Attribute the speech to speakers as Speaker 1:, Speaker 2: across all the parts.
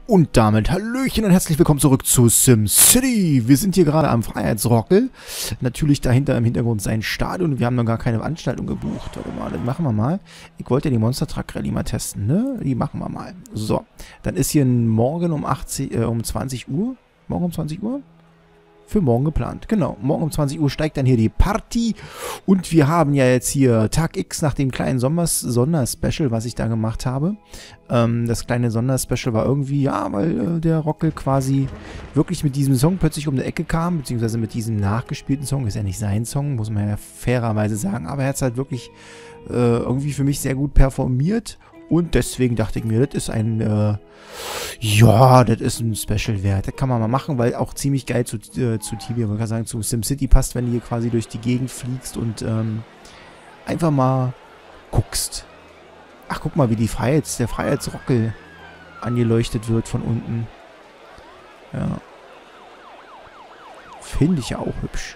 Speaker 1: Und damit Hallöchen und herzlich willkommen zurück zu SimCity. Wir sind hier gerade am Freiheitsrockel. Natürlich dahinter im Hintergrund sein Stadion. Wir haben noch gar keine Veranstaltung gebucht. Warte mal, das machen wir mal. Ich wollte ja die Monster Truck Rallye mal testen, ne? Die machen wir mal. So, dann ist hier morgen um 20 Uhr. Morgen um 20 Uhr? Für morgen geplant. Genau, morgen um 20 Uhr steigt dann hier die Party. Und wir haben ja jetzt hier Tag X nach dem kleinen Sonderspecial, was ich da gemacht habe. Das kleine Sonderspecial war irgendwie, ja, weil der Rockel quasi wirklich mit diesem Song plötzlich um die Ecke kam, beziehungsweise mit diesem nachgespielten Song. Ist ja nicht sein Song, muss man ja fairerweise sagen. Aber er hat es halt wirklich irgendwie für mich sehr gut performiert. Und deswegen dachte ich mir, das ist ein, ja, das ist ein Special wert. Das kann man mal machen, weil auch ziemlich geil zu Tibia, man kann sagen, zu SimCity passt, wenn du hier quasi durch die Gegend fliegst und einfach mal guckst. Ach, guck mal, wie der Freiheitsrockel angeleuchtet wird von unten. Ja. Finde ich ja auch hübsch.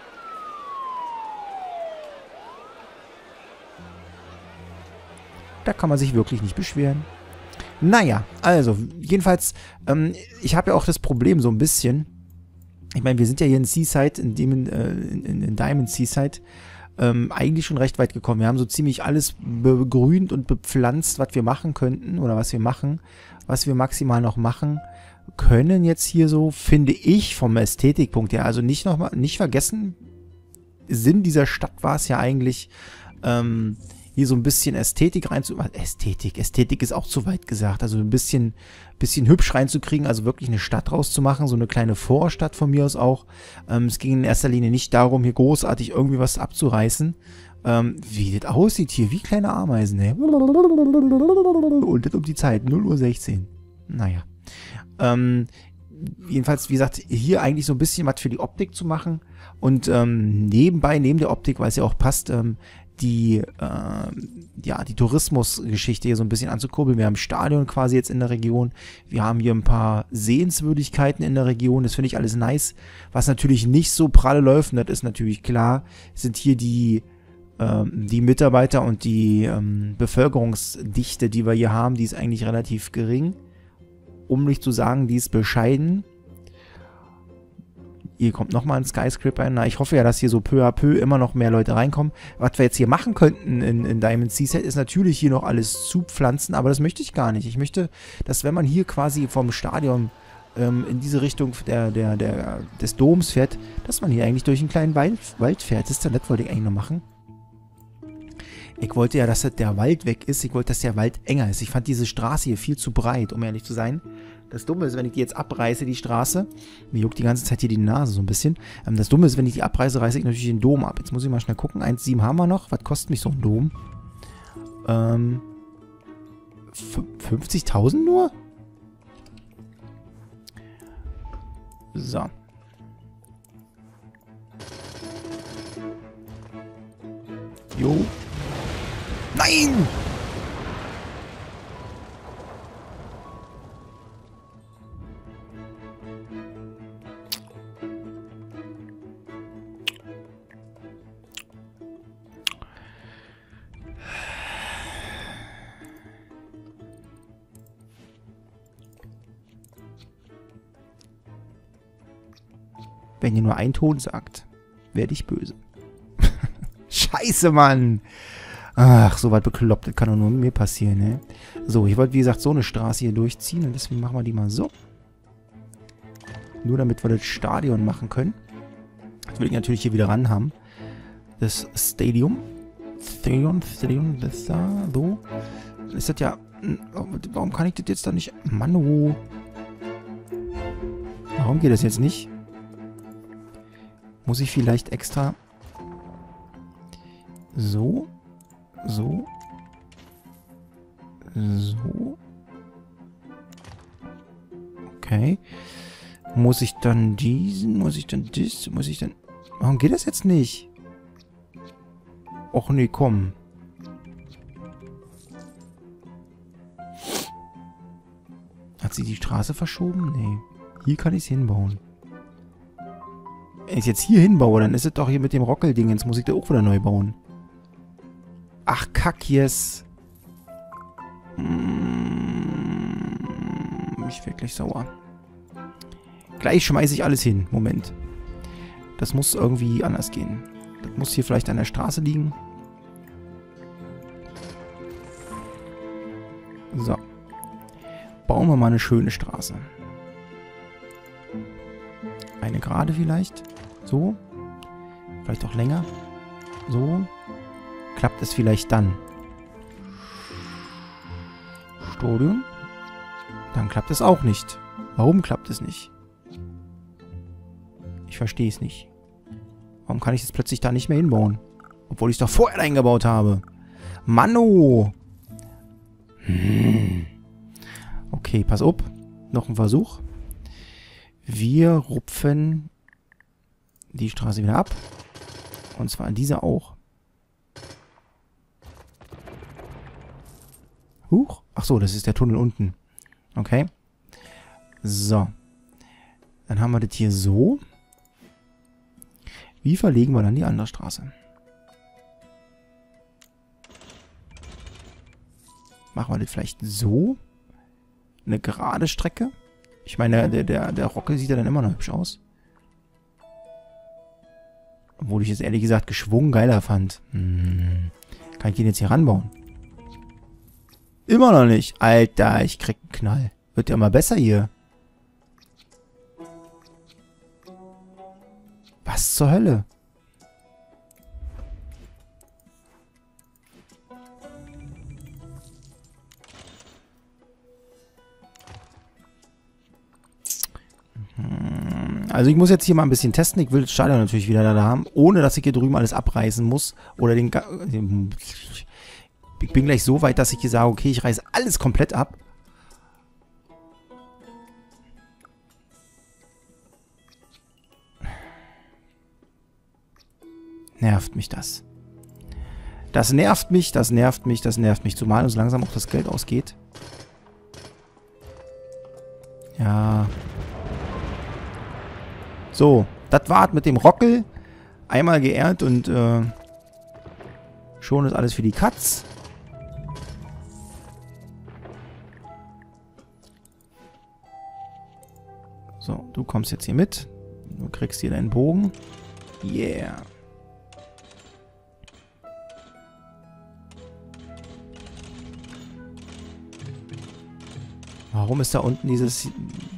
Speaker 1: Da kann man sich wirklich nicht beschweren. Naja, also, jedenfalls, ich habe ja auch das Problem so ein bisschen. Ich meine, wir sind ja hier in Seaside, in Diamond Seaside, eigentlich schon recht weit gekommen. Wir haben so ziemlich alles begrünt und bepflanzt, was wir machen könnten, oder was wir machen, was wir maximal noch machen können jetzt hier so, finde ich, vom Ästhetikpunkt her. Also nicht vergessen, Sinn dieser Stadt war es ja eigentlich, hier so ein bisschen Ästhetik reinzumachen. Ästhetik ist auch zu weit gesagt. Also ein bisschen hübsch reinzukriegen, also wirklich eine Stadt rauszumachen, so eine kleine Vorstadt von mir aus auch. Es ging in erster Linie nicht darum, hier großartig irgendwie was abzureißen. Wie das aussieht hier, wie kleine Ameisen, ey. Und das um die Zeit, 0:16 Uhr. Naja. Jedenfalls, wie gesagt, hier eigentlich so ein bisschen was für die Optik zu machen. Und nebenbei, neben der Optik, weil es ja auch passt, die Tourismusgeschichte hier so ein bisschen anzukurbeln. Wir haben ein Stadion quasi jetzt in der Region. Wir haben hier ein paar Sehenswürdigkeiten in der Region. Das finde ich alles nice. Was natürlich nicht so pralle läuft, und das ist natürlich klar, sind hier die Mitarbeiter und die Bevölkerungsdichte, die wir hier haben, die ist eigentlich relativ gering. Um nicht zu sagen, die ist bescheiden. Hier kommt nochmal ein Skyscraper hin. Na, ich hoffe ja, dass hier so peu à peu immer noch mehr Leute reinkommen. Was wir jetzt hier machen könnten in Diamond Seaside, ist natürlich hier noch alles zupflanzen, aber das möchte ich gar nicht. Ich möchte, dass wenn man hier quasi vom Stadion in diese Richtung des Doms fährt, dass man hier eigentlich durch einen kleinen Wald fährt. Das ist ja nett, wollte ich eigentlich noch machen. Ich wollte ja, dass der Wald weg ist. Ich wollte, dass der Wald enger ist. Ich fand diese Straße hier viel zu breit, um ehrlich zu sein. Das Dumme ist, wenn ich die jetzt abreiße, die Straße, mir juckt die ganze Zeit hier die Nase so ein bisschen. Das Dumme ist, wenn ich die abreiße, reiße ich natürlich den Dom ab. Jetzt muss ich mal schnell gucken. 1,7 haben wir noch. Was kostet mich so ein Dom? 50.000 nur? So. Jo. Nein! Wenn ihr nur einen Ton sagt, werde ich böse. Scheiße, Mann! Ach, so weit bekloppt, das kann doch nur mir passieren, ne? So, ich wollte, wie gesagt, so eine Straße hier durchziehen und deswegen machen wir die mal so. Nur damit wir das Stadion machen können. Das will ich natürlich hier wieder ran haben. Das Stadion, das da, so. Ist das ja... Warum kann ich das jetzt da nicht... Mann, oh. Warum geht das jetzt nicht? Muss ich vielleicht extra... So. So. So. Okay. Muss ich dann diesen? Muss ich dann das? Muss ich dann... Warum geht das jetzt nicht? Och nee, komm. Hat sie die Straße verschoben? Nee. Hier kann ich es hinbauen. Wenn ich es jetzt hier hinbaue, dann ist es doch hier mit dem Rockelding. Jetzt muss ich da auch wieder neu bauen. Ach, kack, yes. Ich werde gleich sauer. Gleich schmeiße ich alles hin. Moment. Das muss irgendwie anders gehen. Das muss hier vielleicht an der Straße liegen. So. Bauen wir mal eine schöne Straße. Eine gerade vielleicht. So. Vielleicht auch länger. So. Klappt es vielleicht dann. Stadion. Dann klappt es auch nicht. Warum klappt es nicht? Ich verstehe es nicht. Warum kann ich das plötzlich da nicht mehr hinbauen? Obwohl ich es doch vorher eingebaut habe. Manno! Okay, pass auf. Noch ein Versuch. Wir rupfen die Straße wieder ab. Und zwar diese auch. Huch. Ach so, das ist der Tunnel unten. Okay. So. Dann haben wir das hier so. Wie verlegen wir dann die andere Straße? Machen wir das vielleicht so? Eine gerade Strecke? Ich meine, der Rockel sieht ja dann immer noch hübsch aus. Obwohl ich es ehrlich gesagt geschwungen geiler fand. Kann ich den jetzt hier ranbauen? Immer noch nicht. Alter, ich krieg einen Knall. Wird ja immer besser hier. Was zur Hölle? Also ich muss jetzt hier mal ein bisschen testen. Ich will das Stadion natürlich wieder da haben, ohne dass ich hier drüben alles abreißen muss. Oder den... Ich bin gleich so weit, dass ich hier sage, okay, ich reiße alles komplett ab. Nervt mich das. Das nervt mich, das nervt mich, das nervt mich. Zumal uns langsam auch das Geld ausgeht. Ja. So, das war's mit dem Rockel. Einmal geehrt und schon ist alles für die Katz. So, du kommst jetzt hier mit. Du kriegst hier deinen Bogen. Yeah. Warum ist da unten dieses...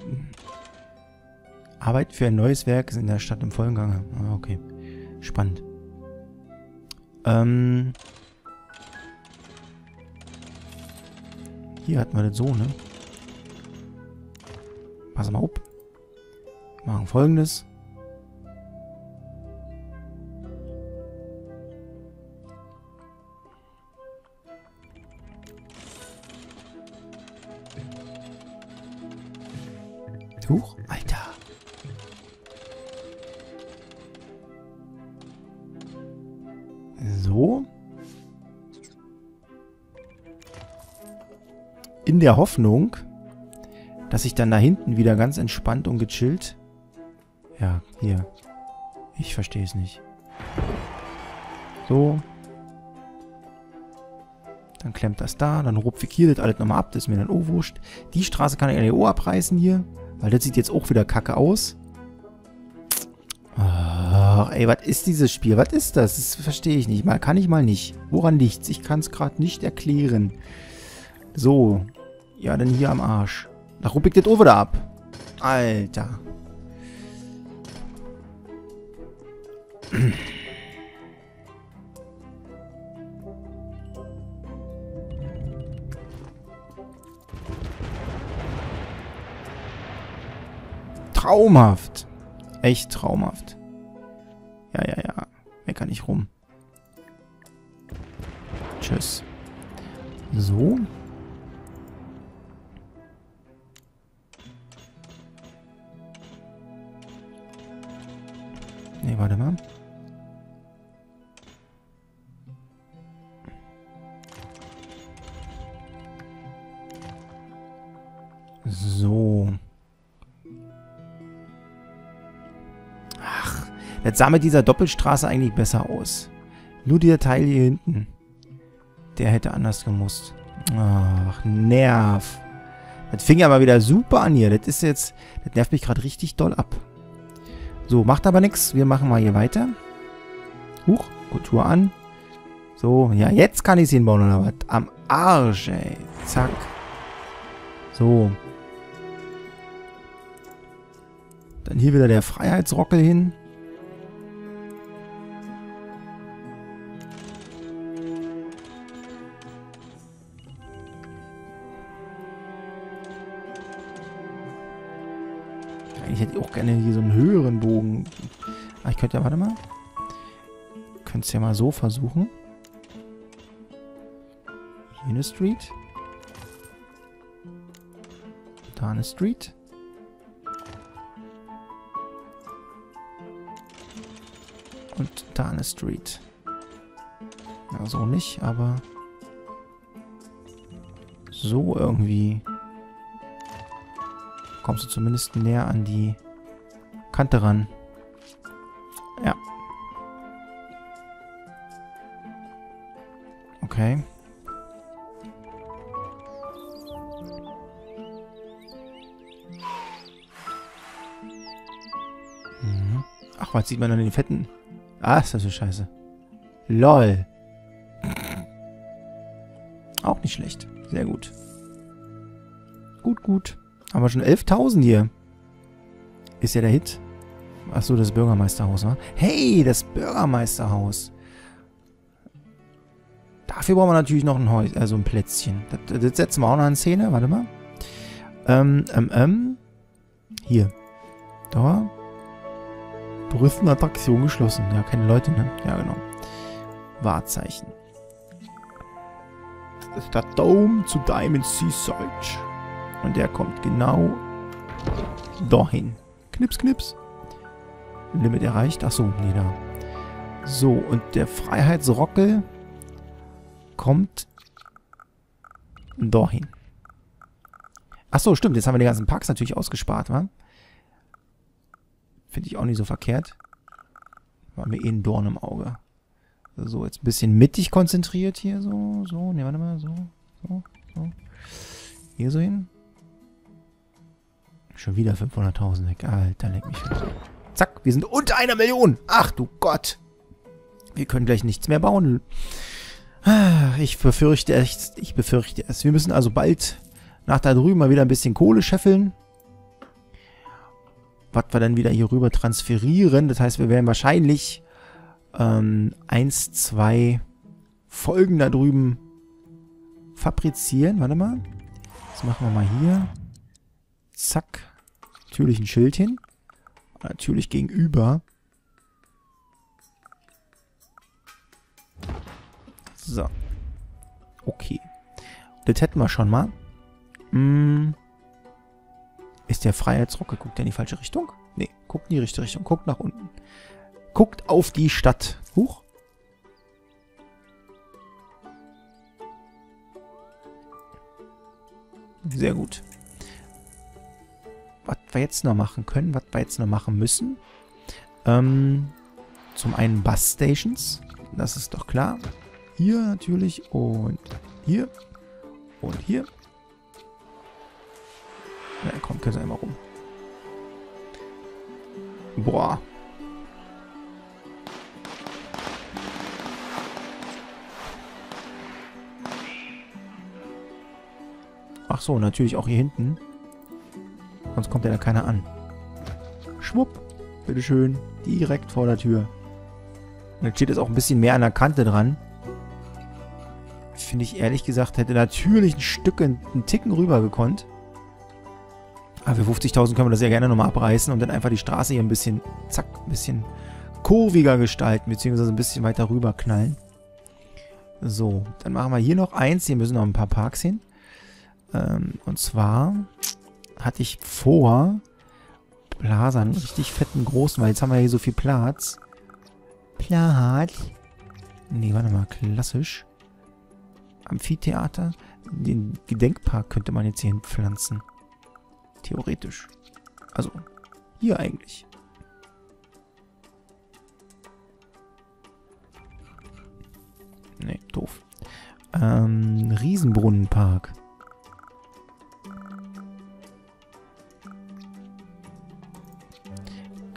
Speaker 1: Arbeit für ein neues Werk ist in der Stadt im vollen Gange. Ah, okay. Spannend. Hier hatten wir das so, ne? Pass mal auf. Wir machen Folgendes. Huch, Alter. So. In der Hoffnung, dass ich dann da hinten wieder ganz entspannt und gechillt... Ja, hier. Ich verstehe es nicht. So. Dann klemmt das da, dann rupfe ich hier das alles nochmal ab, das ist mir dann auch wurscht. Die Straße kann ich LEO abreißen hier, weil das sieht jetzt auch wieder kacke aus. Ach, ey, was ist dieses Spiel? Was ist das? Das verstehe ich nicht. Mal kann ich mal nicht. Woran liegt's? Ich kann es gerade nicht erklären. So. Ja, dann hier am Arsch. Da rupp ich das auch wieder ab. Alter. Traumhaft. Echt traumhaft. Ja, ja, ja. Mecker nicht rum. Tschüss. So. Ne, warte mal. So. Ach, jetzt sah mit dieser Doppelstraße eigentlich besser aus. Nur der Teil hier hinten. Der hätte anders gemusst. Ach, Nerv. Das fing ja mal wieder super an hier. Das ist jetzt... Das nervt mich gerade richtig doll ab. So, macht aber nichts. Wir machen mal hier weiter. Huch, Kultur an. So, ja, jetzt kann ich es hinbauen, oder was? Am Arsch, ey. Zack. So. Dann hier wieder der Freiheitsrockel hin. Ich hätte auch gerne hier so einen höheren Bogen. Ah, ich könnte ja, warte mal. Könnte es ja mal so versuchen. Hier eine Street. Da eine Street. Und da eine Street. Na, so nicht, aber so irgendwie kommst du zumindest näher an die Kante ran. Ja. Okay. Mhm. Ach, was sieht man an den Fetten? Ah, ist das so scheiße. LOL. Auch nicht schlecht. Sehr gut. Gut, gut. Haben wir schon 11.000 hier. Ist ja der Hit. Achso, das Bürgermeisterhaus, wa? Hey, das Bürgermeisterhaus. Dafür brauchen wir natürlich noch ein Häuschen, also ein Plätzchen. Das setzen wir auch noch in Szene. Warte mal. Hier. Da. Touristenattraktion geschlossen. Ja, keine Leute, ne? Ja, genau. Wahrzeichen. Das ist der Dome zu Diamond Sea Search. Und der kommt genau dahin. Knips, knips. Limit erreicht. Achso, nee, da. So, und der Freiheitsrockel kommt dahin. Achso, stimmt. Jetzt haben wir die ganzen Parks natürlich ausgespart, wa? Finde ich auch nicht so verkehrt. War mir eh ein Dorn im Auge. So, jetzt ein bisschen mittig konzentriert hier. So, so. Ne, warte mal. So, so, so. Hier so hin. Schon wieder 500.000 weg. Alter, leck mich fest. Zack, wir sind unter 1 Million. Ach du Gott. Wir können gleich nichts mehr bauen. Ich befürchte es. Wir müssen also bald nach da drüben mal wieder ein bisschen Kohle scheffeln. Was wir dann wieder hier rüber transferieren. Das heißt, wir werden wahrscheinlich 1, 2 Folgen da drüben fabrizieren. Warte mal. Das machen wir mal hier. Zack. Natürlich ein Schild hin. Natürlich gegenüber. So. Okay. Das hätten wir schon mal. Ist der Freiheitsrockel? Guckt der in die falsche Richtung? Nee, guckt in die richtige Richtung. Guckt nach unten. Guckt auf die Stadt. Huch. Sehr gut. Was wir jetzt noch machen können, was wir jetzt noch machen müssen. Zum einen Bus-Stations. Das ist doch klar. Hier natürlich und hier. Und hier. Na komm, können Sie einmal rum. Boah. Ach so, natürlich auch hier hinten. Sonst kommt ja da keiner an. Schwupp. Bitteschön. Direkt vor der Tür. Und jetzt steht es auch ein bisschen mehr an der Kante dran. Finde ich ehrlich gesagt, hätte natürlich ein Stück, einen Ticken rüber gekonnt. Aber für 50.000 können wir das ja gerne nochmal abreißen und dann einfach die Straße hier ein bisschen, zack, ein bisschen kurviger gestalten, beziehungsweise ein bisschen weiter rüber knallen. So, dann machen wir hier noch eins. Hier müssen noch ein paar Parks hin. Und zwar hatte ich vor, Plaza, einen richtig fetten großen, weil jetzt haben wir hier so viel Platz. Platz. Nee, warte mal, klassisch. Amphitheater. Den Gedenkpark könnte man jetzt hier hinpflanzen. Theoretisch. Also, hier eigentlich. Nee, doof. Riesenbrunnenpark.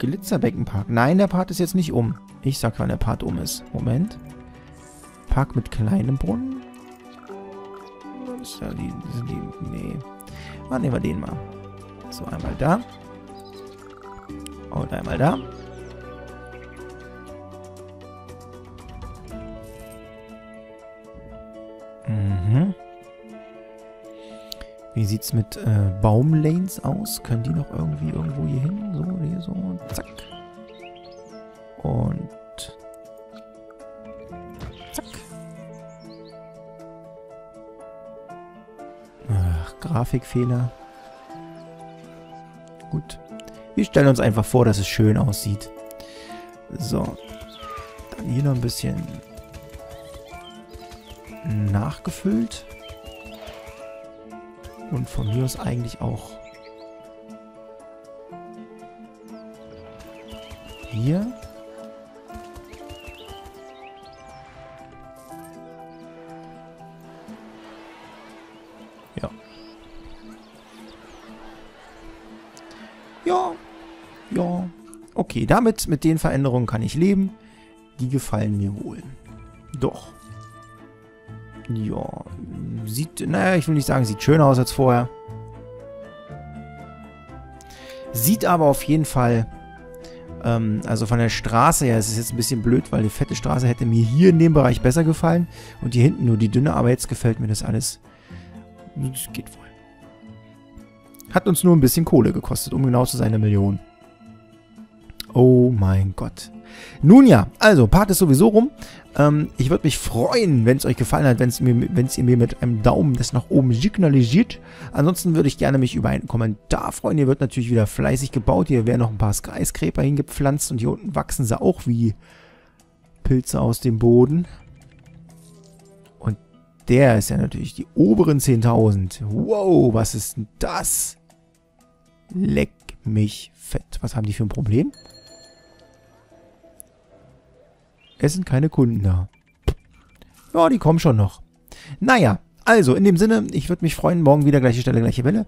Speaker 1: Glitzerbeckenpark. Nein, der Part ist jetzt nicht um. Ich sag, wann der Part um ist. Moment. Park mit kleinem Brunnen? Das ist ja nee. Nehmen wir den mal. So, einmal da. Und einmal da. Mhm. Wie sieht's mit Baumlanes aus? Können die noch irgendwie irgendwo hier hin? So, hier so. Zack. Und zack. Ach, Grafikfehler. Gut. Wir stellen uns einfach vor, dass es schön aussieht. So. Dann hier noch ein bisschen nachgefüllt. Und von mir aus eigentlich auch hier. Ja. Ja. Ja. Okay, mit den Veränderungen kann ich leben. Die gefallen mir wohl. Doch. Ja, naja, ich will nicht sagen, sieht schöner aus als vorher. Sieht aber auf jeden Fall, also von der Straße her, es ist jetzt ein bisschen blöd, weil die fette Straße hätte mir hier in dem Bereich besser gefallen und hier hinten nur die dünne, aber jetzt gefällt mir das alles. Das geht wohl. Hat uns nur ein bisschen Kohle gekostet, um genau zu sein, 1 Million. Oh mein Gott. Nun ja, also, Part ist sowieso rum. Ich würde mich freuen, wenn es euch gefallen hat, wenn ihr mir mit einem Daumen das nach oben signalisiert. Ansonsten würde ich gerne mich über einen Kommentar freuen. Hier wird natürlich wieder fleißig gebaut. Hier werden noch ein paar Skyscraper hingepflanzt und hier unten wachsen sie auch wie Pilze aus dem Boden. Und der ist ja natürlich die oberen 10.000. Wow, was ist denn das? Leck mich fett. Was haben die für ein Problem? Es sind keine Kunden da. Ja, die kommen schon noch. Naja, also in dem Sinne, ich würde mich freuen, morgen wieder gleiche Stelle, gleiche Welle.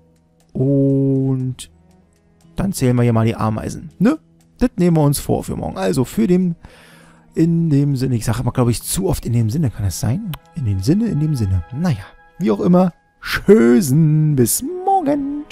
Speaker 1: Und dann zählen wir hier mal die Ameisen. Ne? Das nehmen wir uns vor für morgen. Also in dem Sinne, ich sage immer, glaube ich, zu oft in dem Sinne, kann es sein? In dem Sinne. Naja, wie auch immer, Tschüssen, bis morgen.